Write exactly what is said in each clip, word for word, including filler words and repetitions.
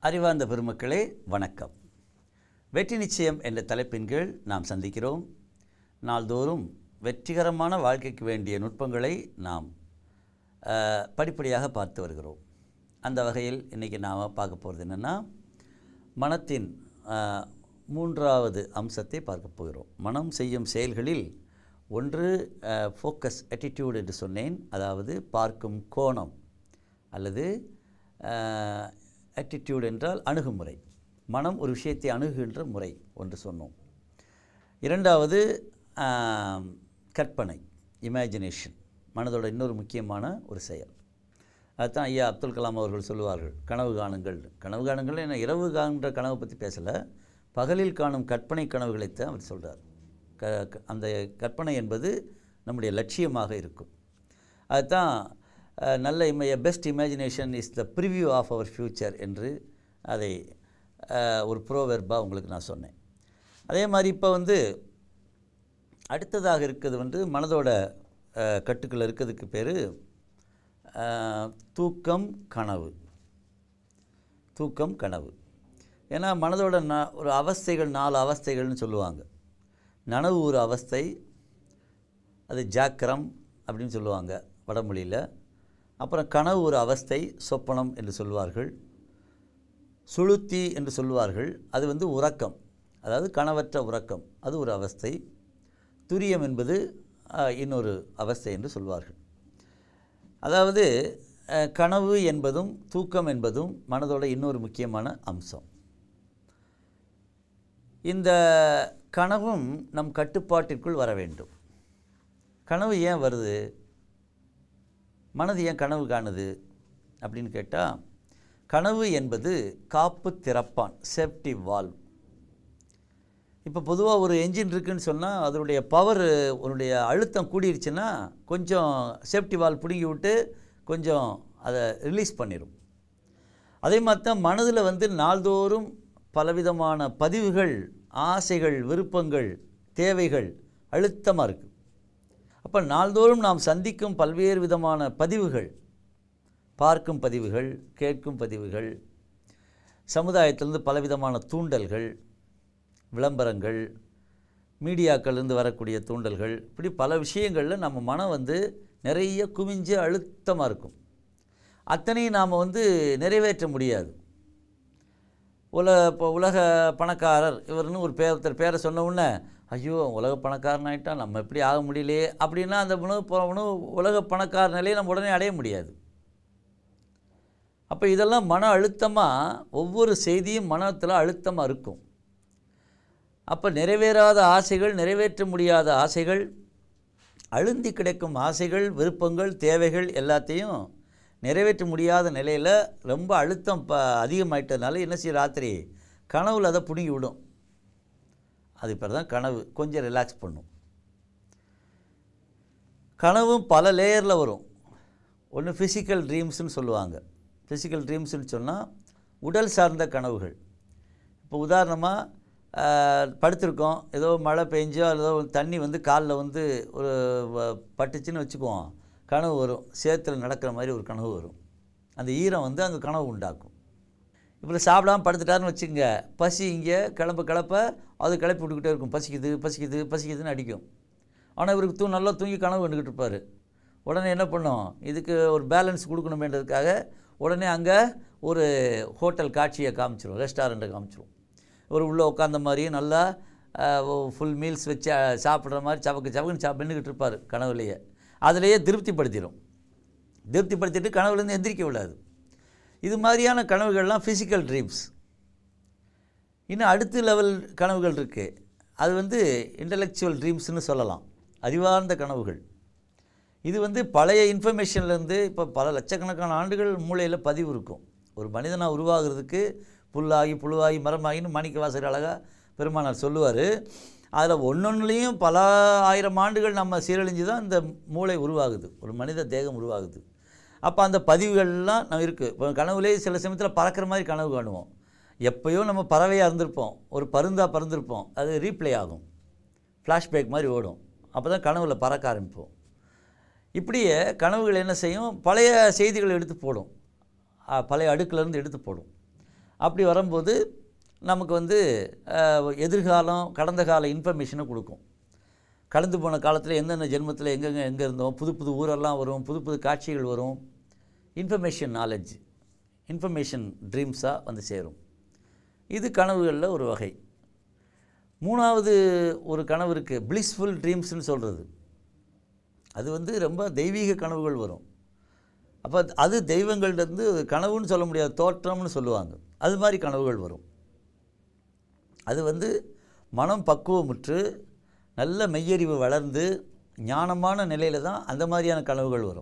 அறிவார்ந்த பெருமக்களே வணக்கம். வெற்றி நிச்சயம் என்ற தலைப்பின் கீழ் நாம் சந்திக்கிறோம். நாள்தோறும் வெற்றிகரமான வாழ்க்கைக்கு வேண்டிய நுட்பங்களை நாம் படிப்படியாக பார்த்து வருகிறோம். அந்த வகையில் இன்றைக்கி நாம் பார்க்க போகிறது என்னென்னா, மனத்தின் மூன்றாவது அம்சத்தை பார்க்க போகிறோம். மனம் செய்யும் செயல்களில் ஒன்று ஃபோக்கஸ் ஆட்டிடியூட் என்று சொன்னேன். அதாவது பார்க்கும் கோணம் அல்லது ஆட்டிடியூட் என்றால் அணுகுமுறை. மனம் ஒரு விஷயத்தை அணுகுகின்ற முறை ஒன்று சொன்னோம். இரண்டாவது கற்பனை, இமேஜினேஷன், மனதோட இன்னொரு முக்கியமான ஒரு செயல். அதுதான் ஐயா அப்துல் கலாம் அவர்கள் சொல்லுவார்கள், கனவு காணுங்கள். கனவு காணுங்கள் என்ன, இரவு காணுன்ற கனவை பற்றி பேசலை, பகலில் காணும் கற்பனை கனவுகளைத்தான் அவர் சொல்கிறார். க அந்த கற்பனை என்பது நம்முடைய லட்சியமாக இருக்கும். அதுதான் நல்ல இம best imagination is the preview of our future என்று அதை ஒரு ப்ரோவெர்பாக உங்களுக்கு நான் சொன்னேன். அதே மாதிரி இப்போ வந்து அடுத்ததாக இருக்கிறது வந்து மனதோட கட்டுக்கள் இருக்கிறதுக்கு பேர் தூக்கம் கனவு. தூக்கம் கனவு ஏன்னா மனதோட ந ஒரு அவஸ்தைகள், நாலு அவஸ்தைகள்னு சொல்லுவாங்க. நனவு ஒரு அவஸ்தை, அது ஜாக்கிரம் அப்படின்னு சொல்லுவாங்க வடமொழியில். அப்புறம் கனவு ஒரு அவஸ்தை, சொப்பனம் என்று சொல்வார்கள். சுளுத்தி என்று சொல்வார்கள், அது வந்து உறக்கம், அதாவது கனவற்ற உறக்கம், அது ஒரு அவஸ்தை. துரியம் என்பது இன்னொரு அவஸ்தை என்று சொல்வார்கள். அதாவது கனவு என்பதும் தூக்கம் என்பதும் மனதோட இன்னொரு முக்கியமான அம்சம். இந்த கனவும் நம் கட்டுப்பாட்டிற்குள் வர வேண்டும். கனவு ஏன் வருது, மனது ஏன் கனவு காணுது அப்படின்னு கேட்டால், கனவு என்பது காப்பு திறப்பான், சேஃப்டி வால்வ். இப்போ பொதுவாக ஒரு என்ஜின் இருக்குதுன்னு சொன்னால் அதனுடைய பவர், உன்னுடைய அழுத்தம் கூடிருச்சுன்னா கொஞ்சம் சேஃப்டி வால்வ் பிடுங்கி விட்டு கொஞ்சம் அதை ரிலீஸ் பண்ணிடும். அதே மாதிரி தான் மனதில் வந்து நாள்தோறும் பலவிதமான பதிவுகள், ஆசைகள், விருப்பங்கள், தேவைகள் அழுத்தமாக இருக்குது. அப்போ நாள்தோறும் நாம் சந்திக்கும் பல்வேறு விதமான பதிவுகள், பார்க்கும் பதிவுகள், கேட்கும் பதிவுகள், சமுதாயத்திலிருந்து பலவிதமான தூண்டல்கள், விளம்பரங்கள், மீடியாக்கள்லேருந்து வரக்கூடிய தூண்டல்கள், இப்படி பல விஷயங்களில் நம்ம மனம் வந்து நிறைய குவிஞ்சு அழுத்தமாக இருக்கும். அத்தனையும் நாம் வந்து நிறைவேற்ற முடியாது. உல இப்போ உலக பணக்காரர் இவர்னு ஒரு பேர் ஒருத்தர் பேரை சொன்ன உடனே, ஐயோ உலக பணக்காரன் ஆகிட்டா நம்ம எப்படி ஆக முடியலையே அப்படின்னா அந்த உணவு போகிற உணவு உலக பணக்கார நிலையை நம்ம உடனே அடைய முடியாது. அப்போ இதெல்லாம் மன அழுத்தமாக, ஒவ்வொரு செய்தியும் மனத்தில் அழுத்தமாக இருக்கும். அப்போ நிறைவேறாத ஆசைகள், நிறைவேற்ற முடியாத ஆசைகள், அழுந்தி கிடைக்கும் ஆசைகள், விருப்பங்கள், தேவைகள் எல்லாத்தையும் நிறைவேற்ற முடியாத நிலையில் ரொம்ப அழுத்தம் ப அதிகமாயிட்டதுனால என்ன செய்ய, ராத்திரி கனவுல அதை பிடுங்கி விடும். அது பேர் தான் கனவு. கொஞ்சம் ரிலாக்ஸ் பண்ணும். கனவும் பல லேயரில் வரும். ஒன்று ஃபிசிக்கல் ட்ரீம்ஸ்னு சொல்லுவாங்க. ஃபிசிக்கல் ட்ரீம்ஸ்னு சொன்னால் உடல் சார்ந்த கனவுகள். இப்போ உதாரணமாக படுத்திருக்கோம், ஏதோ மழை பெஞ்சோ ஏதோ தண்ணி வந்து காலில் வந்து ஒரு பட்டுச்சுன்னு வச்சுக்குவோம், கனவு வரும். சேத்துல நடக்கிற மாதிரி ஒரு கனவு வரும். அந்த ஈரம் வந்து அந்த கனவு உண்டாக்கும். இப்போ சாப்பிடாமல் படுத்துட்டாருன்னு வச்சுங்க, பசி இங்கே கிளம்ப கிளப்ப அது கிளப்பி விட்டுக்கிட்டே இருக்கும். பசிக்குது பசிக்குது பசிக்குதுன்னு அடிக்கும். ஆனால் இவருக்கு தூ நல்லா தூங்கி கனவு கண்டுக்கிட்டு இருப்பார். உடனே என்ன பண்ணோம், இதுக்கு ஒரு பேலன்ஸ் கொடுக்கணுமேன்றதுக்காக உடனே அங்கே ஒரு ஹோட்டல் காட்சியை காமிச்சிரும், ரெஸ்டாரண்ட்டை காமிச்சிரும். ஒரு உள்ளே உட்காந்த மாதிரியும் நல்லா ஃபுல் மீல்ஸ் வச்சு சாப்பிட்ற மாதிரி சவக்கு சவக்குன்னு சா பெண்ணுக்கிட்டு இருப்பார் கனவுலையே. அதிலேயே திருப்திப்படுத்திடும். திருப்திப்படுத்திட்டு கனவுலேருந்து எந்திரிக்க விடாது. இது மாதிரியான கனவுகள்லாம் ஃபிசிக்கல் ட்ரீம்ஸ். இன்னும் அடுத்த லெவல் கனவுகள் இருக்குது. அது வந்து இன்டலெக்சுவல் ட்ரீம்ஸ்னு சொல்லலாம், அறிவார்ந்த கனவுகள். இது வந்து பழைய இன்ஃபர்மேஷன்லேருந்து இப்போ பல லட்சக்கணக்கான ஆண்டுகள் மூளையில் பதிவு இருக்கும். ஒரு மனிதனாக உருவாகிறதுக்கு புல்லாகி புழுவாகி மரமாகின்னு மாணிக்க வாசகர் அழகாக பெருமானார் சொல்லுவார். அதில் ஒன்றொன்றுலேயும் பல ஆயிரம் ஆண்டுகள் நம்ம சீரழிஞ்சு தான் இந்த மூளை உருவாகுது, ஒரு மனித தேகம் உருவாகுது. அப்போ அந்த பதிவுகள்லாம் நம்ம இருக்குது. இப்போ கனவுலேயே சில சமயத்தில் பறக்கிற மாதிரி கனவு காணுவோம். எப்போயோ நம்ம பறவையாக இருந்திருப்போம், ஒரு பருந்தாக பறந்துருப்போம், அது ரீப்ளே ஆகும், ஃப்ளாஷ்பேக் மாதிரி ஓடும். அப்போ தான் கனவில் பறக்க ஆரம்பிப்போம். இப்படியே கனவுகள் என்ன செய்யும், பழைய செய்திகளை எடுத்து போடும், பழைய அடுக்கிலேருந்து எடுத்து போடும். அப்படி வரும்போது நமக்கு வந்து எதிர்காலம் கடந்த கால இன்ஃபர்மேஷனை கொடுக்கும். கடந்து போன காலத்தில் எந்தெந்த ஜென்மத்தில் எங்கெங்கே எங்கே இருந்தோம், புது புது ஊரெல்லாம் வரும், புது புது காட்சிகள் வரும். இன்ஃபர்மேஷன் நாலேஜ், இன்ஃபர்மேஷன் ட்ரீம்ஸாக வந்து சேரும். இது கனவுகளில் ஒரு வகை. மூணாவது ஒரு கனவு இருக்குது, பிளிஸ்ஃபுல் ட்ரீம்ஸ்னு சொல்கிறது. அது வந்து ரொம்ப தெய்வீக கனவுகள் வரும். அப்போ அது தெய்வங்கள்டேருந்து கனவுன்னு சொல்ல முடியாது, தோற்றம்னு சொல்லுவாங்க. அது மாதிரி கனவுகள் வரும். அது வந்து மனம் பக்குவமுற்று நல்ல மெய்யறிவு வளர்ந்து ஞானமான நிலையில் தான் அந்த மாதிரியான கனவுகள் வரும்.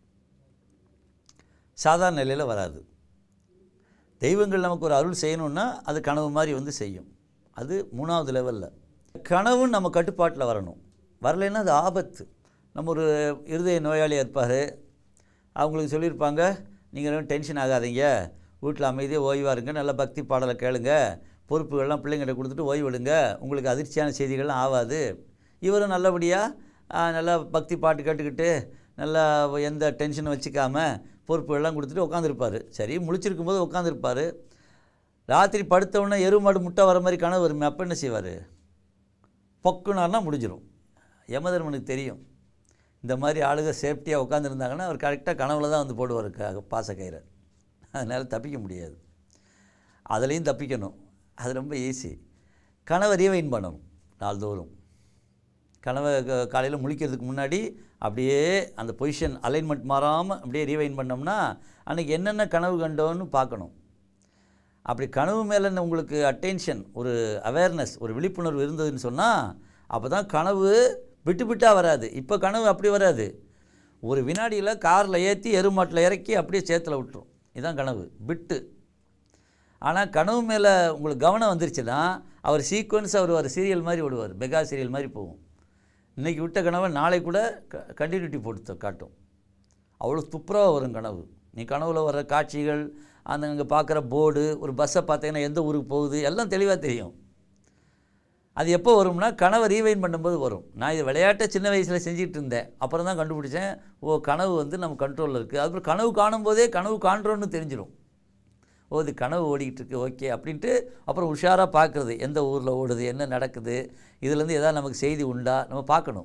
சாதாரண நிலையில் வராது. தெய்வங்கள் நமக்கு ஒரு அருள் செய்யணுன்னா அது கனவு மாதிரி வந்து செய்யும். அது மூணாவது லெவலில். கனவும் நம்ம கட்டுப்பாட்டில் வரணும். வரலைன்னா அது ஆபத்து. நம்ம ஒரு இருதய நோயாளியாக இருப்பார், அவங்களுக்கு சொல்லியிருப்பாங்க, நீங்கள் டென்ஷன் ஆகாதீங்க, வீட்டில் அமைதியாக ஓய்வாக இருங்க, நல்ல பக்தி பாடலை கேளுங்க, பொறுப்புகள்லாம் பிள்ளைங்கிட்ட கொடுத்துட்டு ஓய்வெடுங்க, உங்களுக்கு அதிர்ச்சியான செய்திகள்லாம் ஆகாது. இவரும் நல்லபடியாக நல்லா பக்தி பாட்டு கேட்டுக்கிட்டு நல்லா எந்த டென்ஷனும் வச்சுக்காமல் பொறுப்புகள்லாம் கொடுத்துட்டு உட்காந்துருப்பார். சரி, முழிச்சிருக்கும் போது உட்காந்துருப்பார். ராத்திரி படுத்தவுடனே எருமாடு முட்டை வர மாதிரி கனவு வருமே, அப்போ என்ன செய்வார்? பொக்குனார்னா முடிஞ்சிடும். யமதர்மனுக்கு தெரியும் இந்த மாதிரி ஆளுக சேஃப்டியாக உட்காந்துருந்தாங்கன்னா அவர் கரெக்டாக கனவுல தான் வந்து போடுவார் க பாசக்கயிறை. அதனால் தப்பிக்க முடியாது. அதுலேயும் தப்பிக்கணும். அது ரொம்ப ஈஸி. கனவை ரீவைன் பண்ணணும் நாள்தோறும். கனவை காலையில் முழிக்கிறதுக்கு முன்னாடி அப்படியே அந்த பொசிஷன் அலைன்மெண்ட் மாறாமல் அப்படியே ரீவைன் பண்ணோம்னா அன்றைக்கி என்னென்ன கனவு கண்டோன்னு பார்க்கணும். அப்படி கனவு மேலே உங்களுக்கு அட்டென்ஷன், ஒரு அவேர்னஸ், ஒரு விழிப்புணர்வு இருந்ததுன்னு சொன்னால் அப்போ தான் கனவு விட்டு விட்டால் வராது. இப்போ கனவு அப்படி வராது. ஒரு வினாடியில் காரில் ஏற்றி எருமாட்டில் இறக்கி அப்படியே சேத்துல விட்டுரும். இதுதான் கனவு, பிட்டு. ஆனால் கனவு மேலே உங்களுக்கு கவனம் வந்துருச்சுன்னா அவர் சீக்வன்ஸ் அவர் ஒரு சீரியல் மாதிரி விடுவார், மெகா சீரியல் மாதிரி போகும். இன்றைக்கி விட்ட கனவை நாளை கூட க கண்டினியூட்டி போட்டு காட்டும். அவ்வளோ துப்புரவாக வரும் கனவு. நீ கனவில் வர்ற காட்சிகள், அந்த அங்கே பார்க்குற போர்டு, ஒரு பஸ்ஸை பார்த்தீங்கன்னா எந்த ஊருக்கு போகுது எல்லாம் தெளிவாக தெரியும். அது எப்போ வரும்னா கனவை ரீவைன் பண்ணும்போது வரும். நான் இது விளையாட்டை சின்ன வயசில் செஞ்சுட்டு இருந்தேன், அப்புறம் தான் கண்டுபிடிச்சேன், ஓ கனவு வந்து நம்ம கண்ட்ரோலில் இருக்குது. அதுக்கப்புறம் கனவு காணும்போதே கனவு காண்றோன்னு தெரிஞ்சிடும். ஓ இது கனவு ஓடிக்கிட்டு இருக்குது, ஓகே அப்படின்ட்டு அப்புறம் உஷாராக பார்க்குறது, எந்த ஊரில் ஓடுது, என்ன நடக்குது, இதுலேருந்து எதாவது நமக்கு செய்தி உண்டா நம்ம பார்க்கணும்.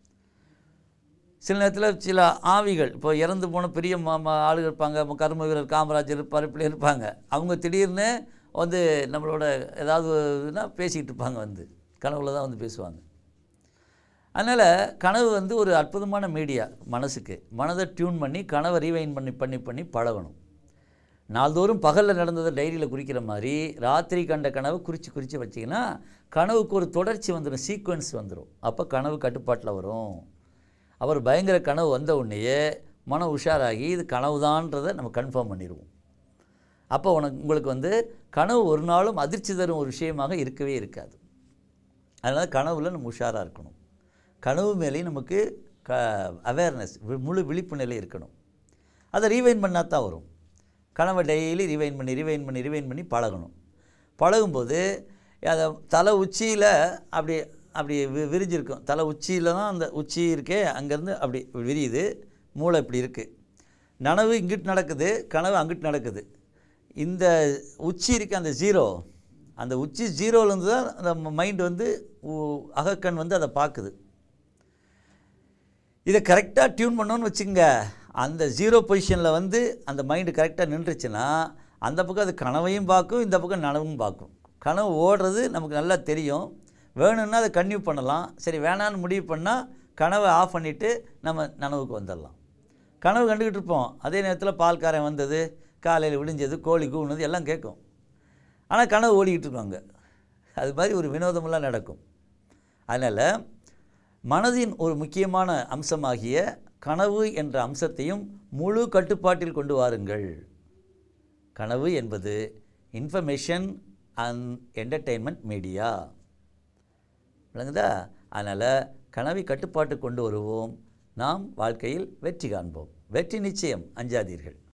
சில நேரத்தில் சில ஆவிகள், இப்போ இறந்து போன பெரிய மா ஆளுகள் இருப்பாங்க, கர்ம வீரர் காமராஜர் இருப்பார், இப்படி இருப்பாங்க. அவங்க திடீர்னு வந்து நம்மளோட ஏதாவது இதுனா பேசிக்கிட்டு இருப்பாங்க, வந்து கனவுல தான் வந்து பேசுவாங்க. அதனால் கனவு வந்து ஒரு அற்புதமான மீடியா. மனசுக்கு மனதை டியூன் பண்ணி கனவை ரீவைன் பண்ணி பண்ணி பண்ணி பழகணும். நாள்தோறும் பகலில் நடந்ததை டைரியில் குறிக்கிற மாதிரி ராத்திரி கண்ட கனவு குறித்து குறித்து வச்சிங்கன்னா கனவுக்கு ஒரு தொடர்ச்சி வந்துடும், சீக்வன்ஸ் வந்துடும். அப்போ கனவு கட்டுப்பாட்டில் வரும். அவர் பயங்கர கனவு வந்த உடனேயே மனம் உஷாராகி இது கனவுதான்றதை நம்ம கன்ஃபார்ம் பண்ணிடுவோம். அப்போ உனக்கு உங்களுக்கு வந்து கனவு ஒரு நாளும் அதிர்ச்சி தரும் ஒரு விஷயமாக இருக்கவே இருக்காது. அதனால் கனவில் நம்ம உஷாராக இருக்கணும். கனவு மேலேயும் நமக்கு க அவேர்னஸ், முழு விழிப்பு நிலை இருக்கணும். அதை ரீவைன் பண்ணால் தான் வரும். கனவை டெய்லி ரிவைன் பண்ணி ரிவைன் பண்ணி ரிவைன் பண்ணி பழகணும். பழகும்போது அதை தலை உச்சியில் அப்படி அப்படி வி விரிஞ்சிருக்கும். தலை உச்சியில் தான் அந்த உச்சி இருக்கே, அங்கேருந்து அப்படி விரியுது. மூளை இப்படி இருக்குது. நனவு இங்கிட்டு நடக்குது, கனவு அங்கிட்டு நடக்குது. இந்த உச்சி இருக்க அந்த ஜீரோ, அந்த உச்சி ஜீரோலேருந்து தான் அந்த மைண்டு வந்து அகக்கண் வந்து அதை பார்க்குது. இதை கரெக்டாக டியூன் பண்ணோன்னு வச்சுங்க, அந்த ஜீரோ பொசிஷனில் வந்து அந்த மைண்டு கரெக்டாக நின்றுச்சுன்னா அந்த பக்கம் அது கனவையும் பார்க்கும், இந்த பக்கம் நனவும் பார்க்கும். கனவு ஓடுறது நமக்கு நல்லா தெரியும். வேணும்னா அதை கன்டினியூ பண்ணலாம். சரி வேணான்னு முடிவு பண்ணால் கனவை ஆஃப் பண்ணிவிட்டு நம்ம நனவுக்கு வந்துடலாம். கனவு கண்டுக்கிட்டு இருப்போம், அதே நேரத்தில் பால்காரன் வந்தது, காலையில் விடிஞ்சது, கோழி கூவுனது எல்லாம் கேட்கும். ஆனால் கனவு ஓடிக்கிட்டு இருப்பாங்க. அது மாதிரி ஒரு வினோதமெல்லாம் நடக்கும். அதனால் மனதின் ஒரு முக்கியமான அம்சமாகிய கனவு என்ற அம்சத்தையும் முழு கட்டுப்பாட்டில் கொண்டு வாருங்கள். கனவு என்பது இன்ஃபர்மேஷன் அண்ட் என்டர்டெயின்மெண்ட் மீடியா. விளங்குதா? அதனால் கனவை கட்டுப்பாட்டு கொண்டு வருவோம். நாம் வாழ்க்கையில் வெற்றி காண்போம். வெற்றி நிச்சயம், அஞ்சாதீர்கள்.